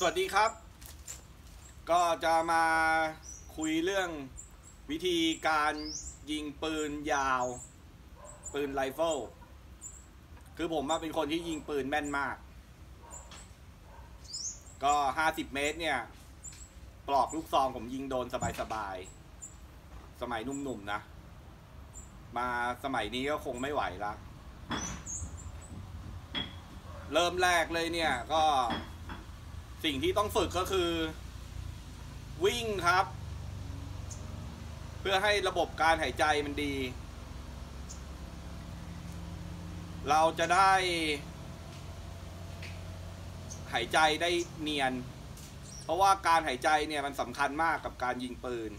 วัสดีครับก็จะมาคุยเรื่องวิธีการยิงปืนยาวปืนไรเฟิลคือผมเป็นคนที่ยิงปืนแม่นมากก็50 เมตรเนี่ยปลอกลูกซองผมยิงโดนสบายๆสมัยหนุ่มๆนะมาสมัยนี้ก็คงไม่ไหวละเริ่มแรกเลยเนี่ยก็สิ่งที่ต้องฝึกก็คือวิ่งครับเพื่อให้ระบบการหายใจมันดีเราจะได้หายใจได้เนียนเพราะว่าการหายใจเนี่ยมันสำคัญมากกับการยิงปืน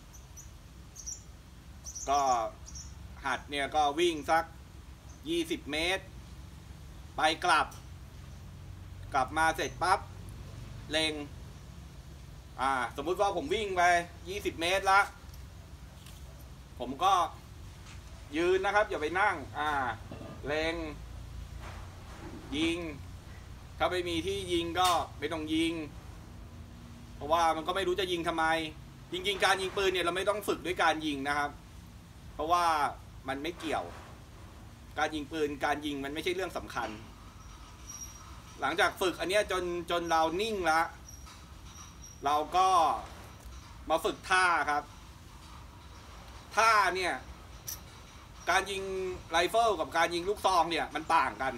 ก็หัดเนี่ยก็วิ่งสัก20 เมตรไปกลับมาเสร็จปั๊บเล็งสมมุติว่าผมวิ่งไป20 เมตรละผมก็ยืนนะครับอย่าไปนั่งเล็งยิงถ้าไม่มีที่ยิงก็ไม่ต้องยิงเพราะว่ามันก็ไม่รู้จะยิงทำไมจริงๆการยิงปืนเนี่ยเราไม่ต้องฝึกด้วยการยิงนะครับเพราะว่ามันไม่เกี่ยวการยิงปืนการยิงมันไม่ใช่เรื่องสำคัญหลังจากฝึกอันเนี้ยจนเรานิ่งแล้วเราก็มาฝึกท่าครับท่าเนี่ยการยิงไรเฟิลกับการยิงลูกซองเนี่ยมันต่างกัน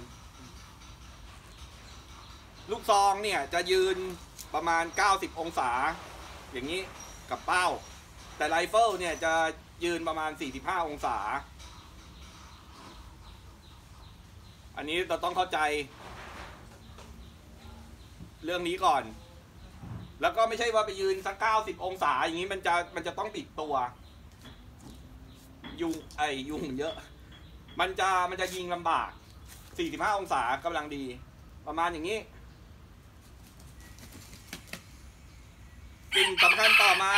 ลูกซองเนี่ยจะยืนประมาณ90 องศาอย่างนี้กับเป้าแต่ไรเฟิลเนี่ยจะยืนประมาณ45 องศาอันนี้เราต้องเข้าใจเรื่องนี้ก่อนแล้วก็ไม่ใช่ว่าไปยืนสัก90 องศาอย่างนี้มันจะต้องปิดตัวยุงเยอะมันจะยิงลำบาก45 องศากำลังดีประมาณอย่างนี้สิ่งสำคัญต่อมา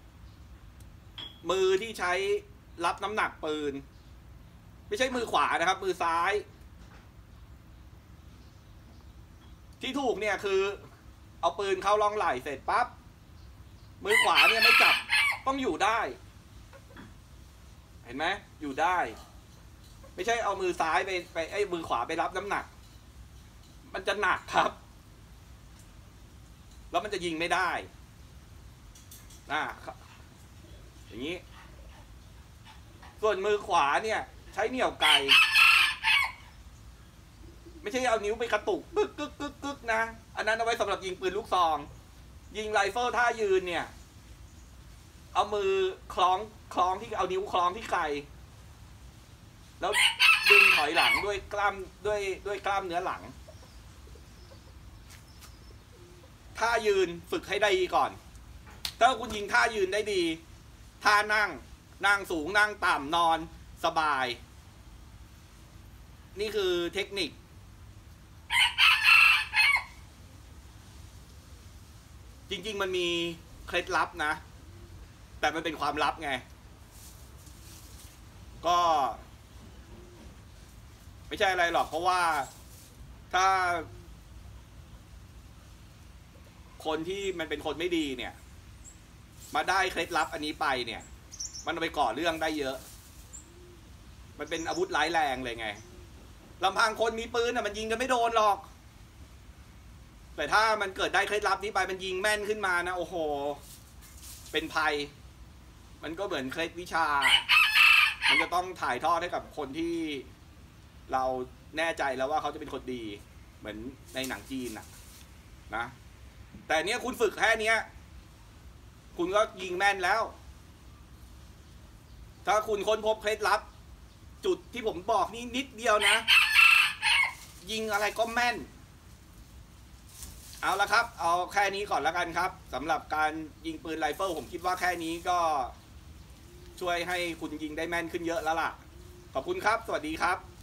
มือที่ใช้รับน้ำหนักปืนไม่ใช่มือขวานะครับมือซ้ายที่ถูกเนี่ยคือเอาปืนเข้าร่องไหล่เสร็จปั๊บมือขวาเนี่ยไม่จับต้องอยู่ได้เห็นไหมอยู่ได้ไม่ใช่เอามือซ้ายไปมือขวาไปรับน้ำหนักมันจะหนักครับแล้วมันจะยิงไม่ได้อย่างนี้ส่วนมือขวาเนี่ยใช้เหนี่ยวไกไม่ใช่เอานิ้วไปกระตุกกึกนะอันนั้นเอาไว้สำหรับยิงปืนลูกซองยิงไรเฟิลท่ายืนเนี่ยเอามือคล้องที่เอานิ้วคล้องที่ไกแล้วดึงถอยหลังด้วยกล้ามเนื้อหลังท่ายืนฝึกให้ได้ก่อนถ้าคุณยิงท่ายืนได้ดีท่านั่งสูงนั่งต่ำนอนสบายนี่คือเทคนิคจริงๆมันมีเคล็ดลับนะแต่มันเป็นความลับไงก็ไม่ใช่อะไรหรอกเพราะว่าถ้าคนที่มันเป็นคนไม่ดีเนี่ยมาได้เคล็ดลับอันนี้ไปเนี่ยมันเอาไปก่อเรื่องได้เยอะมันเป็นอาวุธร้ายแรงเลยไงลำพังคนมีปืนมันยิงกันไม่โดนหรอกแต่ถ้ามันเกิดได้เคล็ดลับนี้ไปมันยิงแม่นขึ้นมานะโอ้โหเป็นภัยมันก็เหมือนเคล็ดวิชามันจะต้องถ่ายทอดให้กับคนที่เราแน่ใจแล้วว่าเขาจะเป็นคนดีเหมือนในหนังจีนนะแต่เนี้ยคุณฝึกแค่เนี้ยคุณก็ยิงแม่นแล้วถ้าคุณค้นพบเคล็ดลับจุดที่ผมบอกนี่นิดเดียวนะยิงอะไรก็แม่นเอาละครับเอาแค่นี้ก่อนแล้วกันครับสำหรับการยิงปืนไรเฟิลผมคิดว่าแค่นี้ก็ช่วยให้คุณยิงได้แม่นขึ้นเยอะแล้วล่ะขอบคุณครับสวัสดีครับ